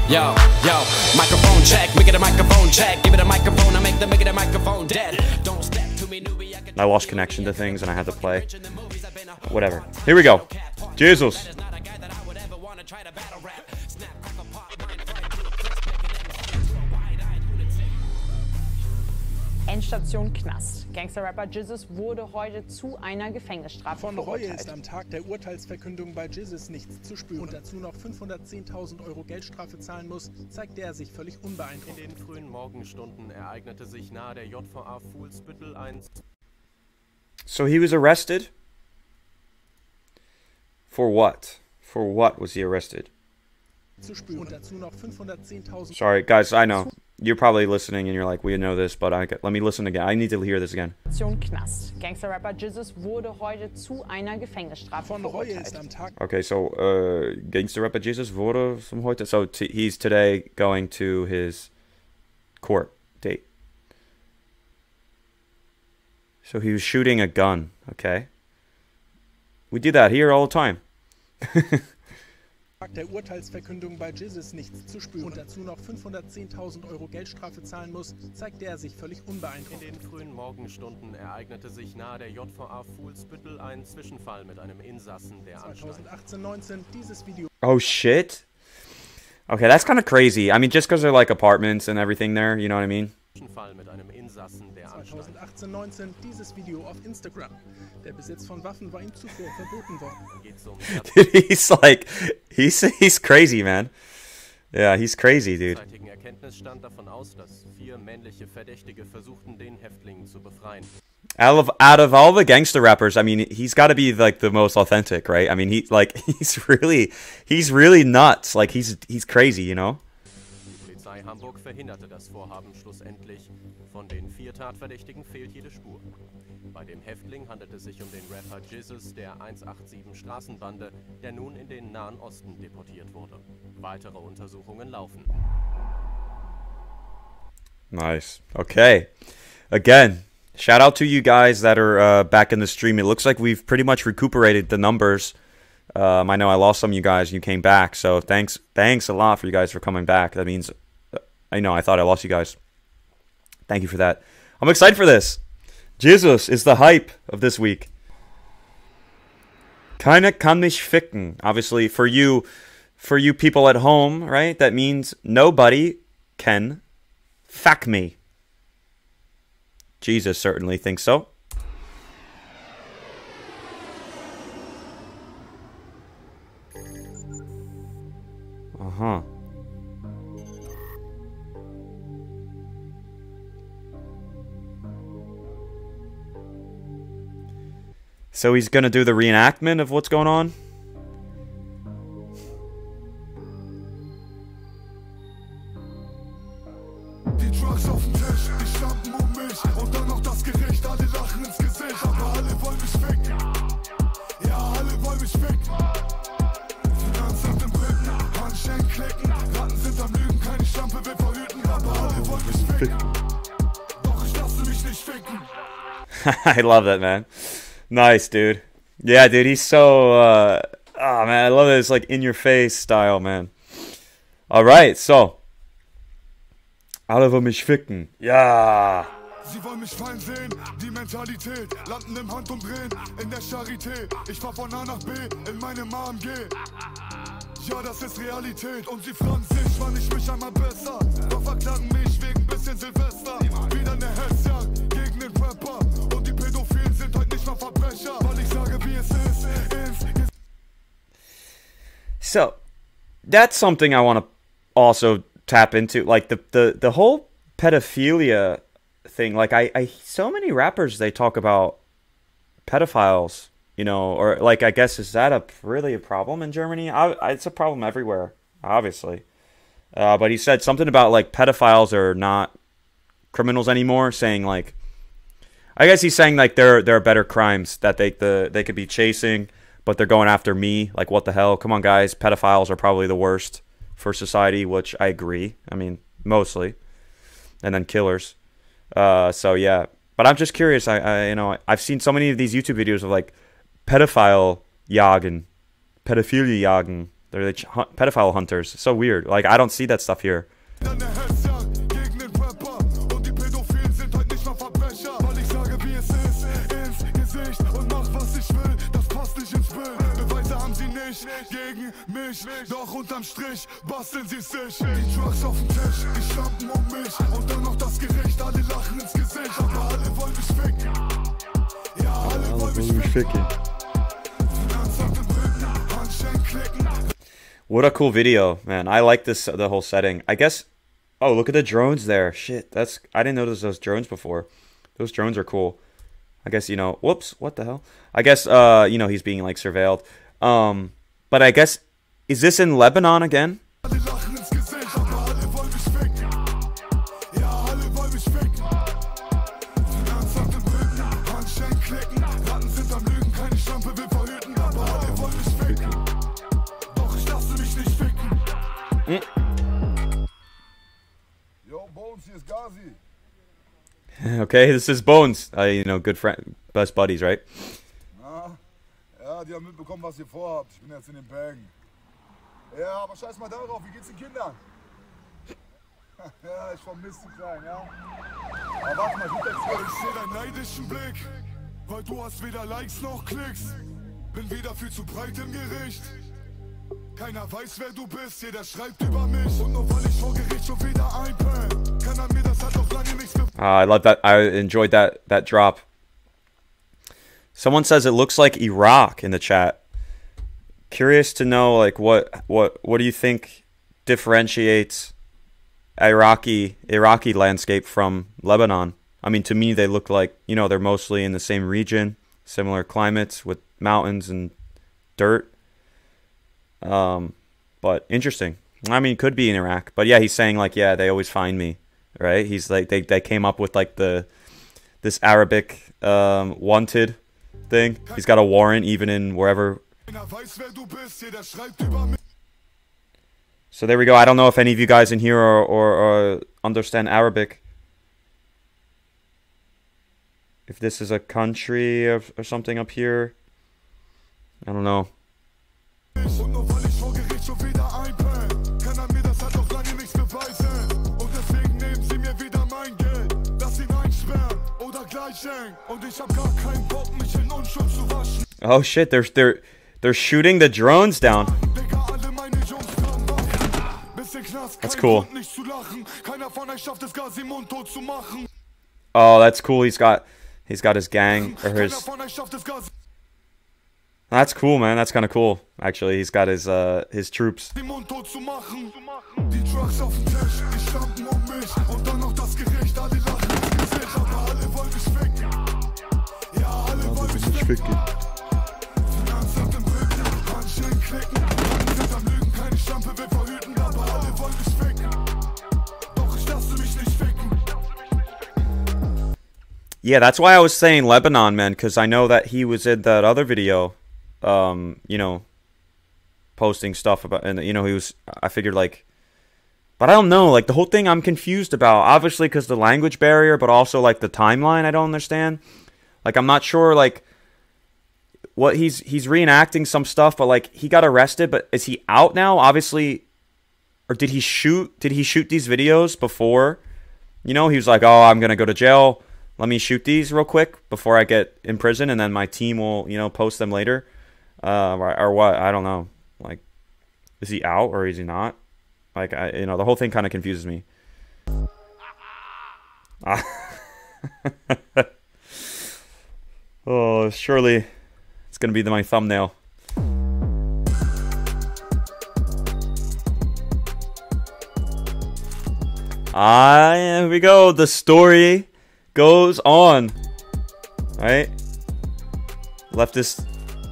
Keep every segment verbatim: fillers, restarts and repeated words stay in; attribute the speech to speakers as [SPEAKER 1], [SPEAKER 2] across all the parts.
[SPEAKER 1] Yo, yo, microphone check, make it a microphone check. Give it a microphone, I make the make it a microphone dead. Don't step to me, newbie. I,
[SPEAKER 2] I lost connection to things and I had to play. Whatever. Here we go. Jesus.
[SPEAKER 3] Endstation Knast. Gangster-Rapper Jizzes wurde heute zu einer Gefängnisstrafe
[SPEAKER 4] Von Reue
[SPEAKER 3] verurteilt.
[SPEAKER 4] ist am Tag der Urteilsverkündung bei Jizzes nichts zu spüren und dazu noch fünfhundertzehntausend Euro Geldstrafe zahlen muss, zeigte er sich völlig unbeeindruckt.
[SPEAKER 5] In den frühen Morgenstunden ereignete sich nahe der J V A Fuhlsbüttel ein...
[SPEAKER 2] So he was arrested? For what? For what was he arrested?
[SPEAKER 4] Zu spüren und dazu noch fünfhundertzehntausend
[SPEAKER 2] Sorry, guys, I know. You're probably listening and you're like, we know this, but I, let me listen again. I need to hear this again.
[SPEAKER 3] Endstation Knast. Gangster-Rapper Jizzes wurde heute zu einer Gefängnisstrafe
[SPEAKER 4] Von Reue ist
[SPEAKER 3] verurteilt.
[SPEAKER 4] am Tag
[SPEAKER 2] Okay, so uh, Gangster Rapper Jesus wurde zum heute. So t he's today going to his court date. So he was shooting a gun. Okay, we do that here all the time.
[SPEAKER 4] der Urteilsverkündung bei Jizzes nichts zu spüren und dazu noch fünfhundertzehntausend Euro Geldstrafe zahlen muss, zeigte er sich völlig unbeeindruckt.
[SPEAKER 5] In den frühen Morgenstunden ereignete sich nahe der J V A Fuhlsbüttel ein Zwischenfall mit einem Insassen der Anstalt.
[SPEAKER 4] zweitausendachtzehn neunzehn dieses Video
[SPEAKER 2] Oh shit. Okay, that's kind of crazy. I mean, just because they're like apartments and everything there, you know what I mean?
[SPEAKER 5] Zwischenfall mit einem Insassen der Anstalt.
[SPEAKER 4] zweitausendachtzehn neunzehn dieses Video auf Instagram. Der Besitz von Waffen war ihm zuvor verboten worden.
[SPEAKER 5] Geht zum
[SPEAKER 2] Dude, he's like, he's he's crazy, man. Yeah, he's crazy, dude.
[SPEAKER 5] derzeitigen Erkenntnisstand davon aus, dass vier männliche Verdächtige versuchten, den Häftling zu befreien.
[SPEAKER 2] Out of out of all the gangster rappers, I mean, he's got to be like the most authentic, right? I mean, he like he's really he's really nuts. Like he's he's crazy, you know?
[SPEAKER 5] Die Polizei Hamburg verhinderte das Vorhaben schlussendlich. Von den vier Tatverdächtigen fehlt jede Spur. Bei dem Häftling handelt es sich um den Rapper Jizzes der hundertsiebenundachtzig Straßenbande, der nun in den Nahen Osten deportiert wurde. Weitere Untersuchungen laufen.
[SPEAKER 2] Nice. Okay. Again, shout out to you guys that are uh, back in the stream. It looks like we've pretty much recuperated the numbers. Um, I know I lost some of you guys. You came back, so thanks, thanks a lot for you guys for coming back. That means, I know I thought I lost you guys. Thank you for that. I'm excited for this. Jesus is the hype of this week. Keiner kann mich ficken. Obviously, for you, for you people at home, right? That means nobody can fuck me. Jesus certainly thinks so. Uh-huh. So he's gonna do the reenactment of what's going on?
[SPEAKER 6] Die Drugs auf dem Tisch, die schnappen um mich und dann noch das Gericht, alle lachen ins Gesicht, aber alle wollen mich ficken. Ja, alle wollen mich ficken. Finanzamt im Rücken, Handschellen klicken, Ratten sind am Lügen, keine Schlampe will verhüten, aber alle wollen mich ficken. Doch ich lasse mich nicht ficken.
[SPEAKER 2] I love that, man. Nice, dude. Yeah, dude, he's so, uh, oh, man, I love this, like, in-your-face style, man. All right, so. Alle wollen mich ficken. Ja.
[SPEAKER 6] Sie wollen mich fallen sehen, die Mentalität, landen im Handumdrehen, in der Charité. Ich fahr von A nach B, in meinem A M G. Ja, das ist Realität und sie fragen sich, wann ich mich einmal besser. Doch verklagen mich wegen bisschen Silvester. Wieder eine Hetzjagd gegen den Rapper. Und die Pädophilen sind heute nicht mal Verbrecher, weil ich sage, wie es ist. Ins
[SPEAKER 2] So, that's something I want to also tap into. Like, the, the, the whole pedophilia thing. Like, I, I, so many rappers, they talk about pedophiles, you know, or, like, I guess, is that a really a problem in Germany? I, I, it's a problem everywhere, obviously. Uh, but he said something about, like, pedophiles are not criminals anymore, saying, like, I guess he's saying, like, there, there are better crimes that they, the, they could be chasing, but they're going after me. Like, what the hell? Come on, guys. Pedophiles are probably the worst for society, which I agree. I mean, mostly. And then killers. Uh, so, yeah. But I'm just curious. I, I you know, I've seen so many of these YouTube videos of, like, pedophile jagen, pedophilia jagen, They're the ch pedophile hunters. It's so weird. Like, I don't see that stuff here.
[SPEAKER 6] Gegen mich, doch unterm Strich basteln sie sich. Die Drugs auf dem Tisch, die schlampen um mich. Und dann noch das Gericht, alle lachen ins Gesicht. Aber alle wollen mich ficken. Ja, alle wollen mich ficken. Finanzamt im Rücken, Handschellen klicken.
[SPEAKER 2] What a cool video, man. I like this, the whole setting. I guess, oh, look at the drones there. Shit, that's, I didn't notice those drones before. Those drones are cool. I guess, you know, whoops, what the hell? I guess, uh, you know, he's being, like, surveilled. Um... But I guess, is this in Lebanon again?
[SPEAKER 6] Mm. Yo, Bones, here's Gazi.
[SPEAKER 2] Okay, this is Bones. Uh, you know, good friend, best buddies, right?
[SPEAKER 6] Ja, die haben mitbekommen, was ihr vorhabt. Ich bin jetzt in den Bergen. Ja, aber scheiß mal darauf, wie geht's den Kindern? Ja, ich vermisse die Kleinen, ja? Aber warte mal, gut erzählt. Ich seh deinen neidischen Blick, weil du hast weder Likes noch Klicks. Bin weder viel zu breit im Gericht. Keiner weiß, wer du bist, jeder schreibt über mich. Und nur weil ich vor Gericht schon wieder einpenn, kann er mir das halt noch lange nichts mehr...
[SPEAKER 2] Ah, I love that. I enjoyed that, that drop. Someone says it looks like Iraq in the chat. Curious to know, like, what what what do you think differentiates Iraqi Iraqi landscape from Lebanon? I mean, to me, they look like, you know, they're mostly in the same region, similar climates with mountains and dirt. Um, but interesting. I mean, could be in Iraq, but yeah, he's saying like, yeah, they always find me, right? He's like, they they came up with like the this Arabic um, wanted thing. He's got a warrant even in wherever. So there we go. I don't know if any of you guys in here or, or, or understand Arabic. If this is a country or, or something up here. I don't know. Oh shit, they're they're they're shooting the drones down. That's cool. Oh, that's cool. He's got he's got his gang or his. That's cool, man. That's kind of cool. Actually, he's got his uh his troops. Yeah, that's why I was saying Lebanon, man, because I know that he was in that other video, um, you know, posting stuff about, and you know, he was, I figured like, but I don't know, like the whole thing I'm confused about, obviously because the language barrier, but also like the timeline I don't understand. Like, I'm not sure, like, what he's, he's reenacting some stuff, but like, he got arrested, but is he out now? Obviously, or did he shoot, did he shoot these videos before? You know, he was like, oh, I'm going to go to jail. Let me shoot these real quick before I get in prison, and then my team will, you know, post them later. Uh, or, or what? I don't know. Like, is he out or is he not? Like, I, you know, the whole thing kind of confuses me. Oh, surely it's going to be the, my thumbnail. Ah, here we go. The story goes on, right? Leftist.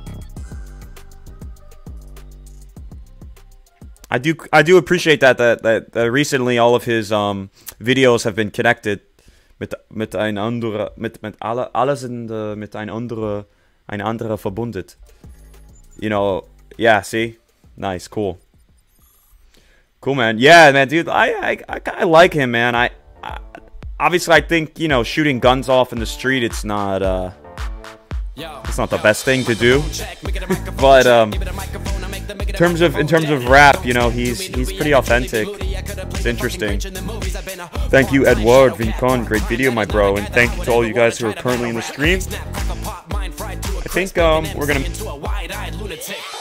[SPEAKER 2] I do, I do appreciate that that that, that recently all of his um videos have been connected mit mit ein andere mit mit alle alle sind uh, mit ein andere ein andere verbundet. You know, yeah. See, nice, cool, cool, man. Yeah, man, dude. I I I, I like him, man. I. I Obviously, I think, you know, shooting guns off in the street, it's not, uh, it's not the best thing to do, but, um, terms of in terms of rap, you know, he's he's pretty authentic. It's interesting. Thank you, Edouard Vincon. Great video, my bro, and thank you to all you guys who are currently in the stream. I think um we're gonna.